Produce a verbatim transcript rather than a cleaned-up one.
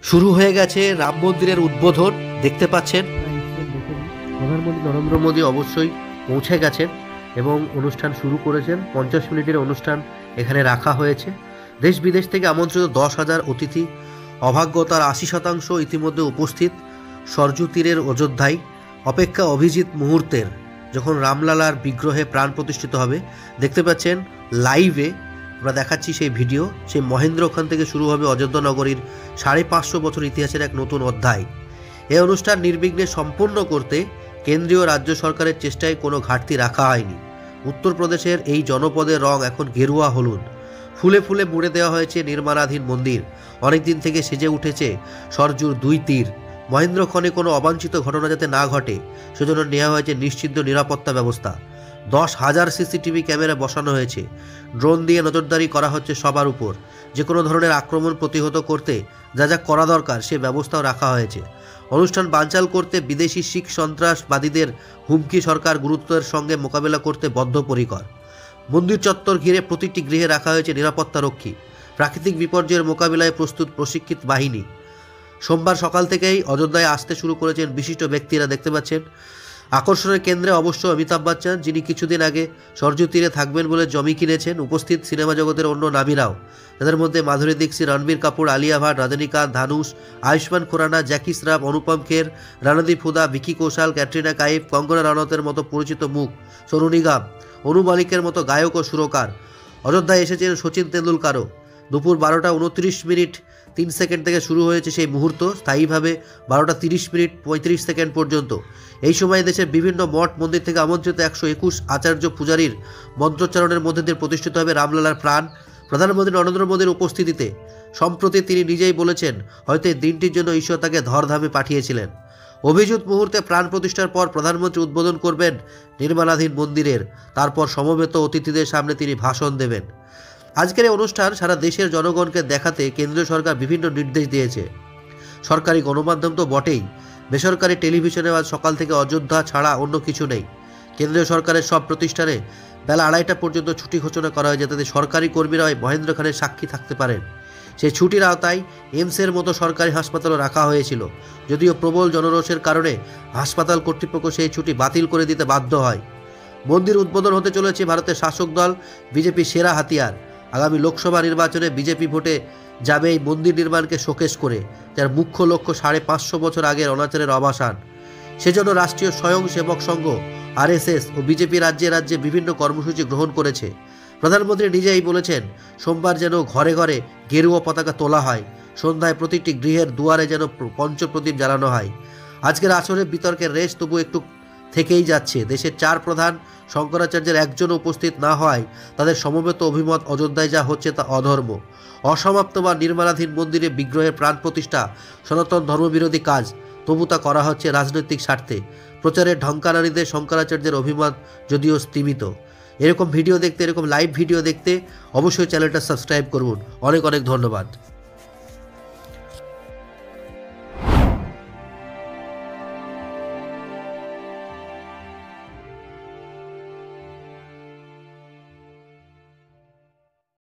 শুরু হয়ে গেছে রাম মন্দিরের উদ্বোধন। দেখতে পাচ্ছেন প্রধানমন্ত্রী নরেন্দ্র মোদী অবশ্যই পৌঁছে গেছেন এবং অনুষ্ঠান শুরু করেছেন। পঞ্চাশ মিনিটের অনুষ্ঠান এখানে রাখা হয়েছে। দেশ বিদেশ থেকে আমন্ত্রিত দশ হাজার অতিথি, অভাগ্যতার আশি শতাংশ ইতিমধ্যে উপস্থিত। সরজু তীরের অযোধ্যায় অপেক্ষা অভিজিৎ মুহূর্তের, যখন রামলালার বিগ্রহে প্রাণ প্রতিষ্ঠিত হবে। দেখতে পাচ্ছেন লাইভে আমরা দেখাচ্ছি সেই ভিডিও। সেই মহেন্দ্রক্ষণ থেকে শুরু হবে অযোধ্যা নগরীর সাড়ে পাঁচশো বছর ইতিহাসের এক নতুন অধ্যায়। এই অনুষ্ঠান নির্বিঘ্নে সম্পন্ন করতে কেন্দ্রীয় রাজ্য সরকারের চেষ্টায় কোনো ঘাটতি রাখা হয়নি। উত্তরপ্রদেশের এই জনপদের রং এখন গেরুয়া হলুদ। ফুলে ফুলে মুড়ে দেওয়া হয়েছে নির্মাণাধীন মন্দির। অনেকদিন থেকে সেজে উঠেছে সরজুর দুই তীর। মহেন্দ্রক্ষণে কোনো অবাঞ্ছিত ঘটনা যাতে না ঘটে সেজন্য নেওয়া হয়েছে নিশ্চিন্ত নিরাপত্তা ব্যবস্থা। দশ হাজার সিসিটিভি ক্যামেরা বসানো হয়েছে। ড্রোন দিয়ে নজরদারি করা হচ্ছে সবার উপর। যে কোনো ধরনের আক্রমণ প্রতিহত করতে যা যা করা দরকার সে ব্যবস্থাও রাখা হয়েছে। অনুষ্ঠান বানচাল করতে বিদেশি শিখ সন্ত্রাসবাদীদের হুমকি সরকার গুরুত্বের সঙ্গে মোকাবেলা করতে বদ্ধপরিকর। মন্দির চত্বর ঘিরে প্রতিটি গৃহে রাখা হয়েছে নিরাপত্তা রক্ষী। প্রাকৃতিক বিপর্যয়ের মোকাবিলায় প্রস্তুত প্রশিক্ষিত বাহিনী। সোমবার সকাল থেকেই অযোধ্যায় আসতে শুরু করেছেন বিশিষ্ট ব্যক্তিরা। দেখতে পাচ্ছেন আকর্ষণের কেন্দ্রে অবশ্য অমিতাভ বচ্চন, যিনি কিছুদিন আগে সরজু তীরে থাকবেন বলে জমি কিনেছেন। উপস্থিত সিনেমা জগতের অন্য নামীরাও, তাদের মধ্যে মাধুরী দীক্ষিত, রণবীর কাপুর, আলিয়া ভাট, রজনীকান্ত, ধানুষ, আয়ুষ্মান খুরানা, জ্যাকি শ্রফ, অনুপম খের, রণদীপ হুদা, ভিকি কৌশল, ক্যাটরিনা কাইফ, কঙ্গনা রানাওয়াতের মতো পরিচিত মুখ, সোনু নিগম, অনু মালিকের মতো গায়ক ও সুরকার। অযোধ্যায় এসেছেন সচিন তেন্ডুলকারও। দুপুর বারোটা উনত্রিশ মিনিট তিন সেকেন্ড থেকে শুরু হয়েছে সেই মুহূর্ত, স্থায়ীভাবে বারোটা তিরিশ মিনিট পঁয়ত্রিশ সেকেন্ড পর্যন্ত। এই সময় দেশের বিভিন্ন মঠ মন্দির থেকে আমন্ত্রিত একশো একুশ আচার্য পূজারীর মন্ত্রোচ্চারণের মধ্যে দিয়ে প্রতিষ্ঠিত হবে রামলালার প্রাণ। প্রধানমন্ত্রী নরেন্দ্র মোদীর উপস্থিতিতে সম্প্রতি তিনি নিজেই বলেছেন, হয়তো এই দিনটির জন্য ঈশ্বর তাকে ধরধামে পাঠিয়েছিলেন। অভিজিৎ মুহূর্তে প্রাণ প্রতিষ্ঠার পর প্রধানমন্ত্রী উদ্বোধন করবেন নির্মাণাধীন মন্দিরের। তারপর সমবেত অতিথিদের সামনে তিনি ভাষণ দেবেন। আজকের এই অনুষ্ঠান সারা দেশের জনগণকে দেখাতে কেন্দ্রীয় সরকার বিভিন্ন নির্দেশ দিয়েছে। সরকারি গণমাধ্যম তো বটেই, বেসরকারি টেলিভিশনে আজ সকাল থেকে অযোধ্যা ছাড়া অন্য কিছু নেই। কেন্দ্রীয় সরকারের সব প্রতিষ্ঠানে বেলা আড়াইটা পর্যন্ত ছুটি ঘোষণা করা হয়েছে, যাতে সরকারি কর্মীরা মহেন্দ্রক্ষণের সাক্ষী থাকতে পারেন। সেই ছুটির আওতায় এইমসের মতো সরকারি হাসপাতালও রাখা হয়েছিল। যদিও প্রবল জনরোষের কারণে হাসপাতাল কর্তৃপক্ষ সেই ছুটি বাতিল করে দিতে বাধ্য হয়। মন্দির উদ্বোধন হতে চলেছে ভারতের শাসক দল বিজেপির সেরা হাতিয়ার। আগামী লোকসভা নির্বাচনে বিজেপি ভোটে যাবে এই মন্দির নির্মাণকে শোকেস করে, যার মুখ্য লক্ষ্য সাড়ে পাঁচশো বছর আগের অনাচারের অবসান। সেজন্য রাষ্ট্রীয় স্বয়ংসেবক সংঘ আরএসএস ও বিজেপি রাজ্যে রাজ্যে বিভিন্ন কর্মসূচি গ্রহণ করেছে। প্রধানমন্ত্রী নিজেই বলেছেন, সোমবার যেন ঘরে ঘরে গেরুয়া পতাকা তোলা হয়, সন্ধ্যায় প্রতিটি গৃহের দুয়ারে যেন পঞ্চপ্রদীপ জ্বালানো হয়। আজকের আসরের বিতর্কের রেশ তবু একটু থেকেই যাচ্ছে। দেশের চার প্রধান শঙ্করাচার্যের একজন উপস্থিত না হয় তাদের সমবেত অভিমত অযোধ্যায় যা হচ্ছে তা অধর্ম, অসমাপ্ত বা নির্মাণাধীন মন্দিরে বিগ্রহের প্রাণ প্রতিষ্ঠা সনাতন ধর্মবিরোধী কাজ। তবু তা করা হচ্ছে রাজনৈতিক স্বার্থে। প্রচারের ঢঙ্কানারীদের শঙ্করাচার্যের অভিমত যদিও স্তীমিত। এরকম ভিডিও দেখতে, এরকম লাইভ ভিডিও দেখতে অবশ্যই চ্যানেলটা সাবস্ক্রাইব করুন। অনেক অনেক ধন্যবাদ।